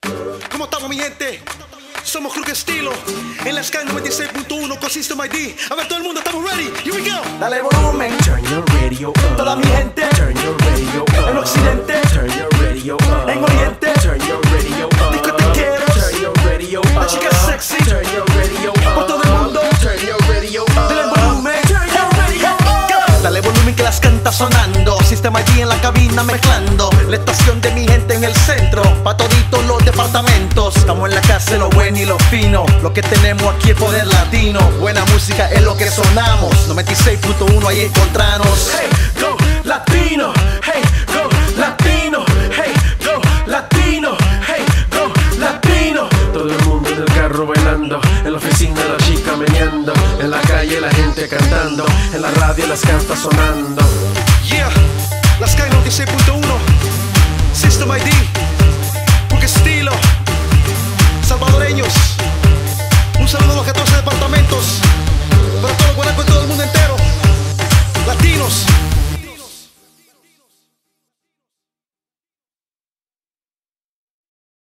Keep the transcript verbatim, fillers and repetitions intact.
¿Cómo estamos, mi gente? Somos Cruz Estilo en la Sky noventa y seis punto uno con System I D. A ver, todo el mundo, ¿estamos ready? Here we go. Dale volumen, turn your radio up. Toda mi gente, turn your radio up. En Occidente, turn your radio up. En Oriente, turn your radio up. Discotequeros, turn your radio up. Las chicas sexy, turn your radio up. Por todo el mundo, turn your radio up. Dale volumen, turn your radio up. Dale volumen que las canta sonando. System I D en la cabina mezclando. La estación de mi gente en el centro, pa' toditos los departamentos. Estamos en la casa de lo bueno y lo fino. Lo que tenemos aquí es poder latino. Buena música es lo que sonamos. noventa y seis punto uno, ahí encontrarnos. Hey, go latino. Hey, go latino. Hey, go latino. Hey, go latino. Todo el mundo en el carro bailando, en la oficina la chica meneando, en la calle la gente cantando, en la radio las cartas sonando.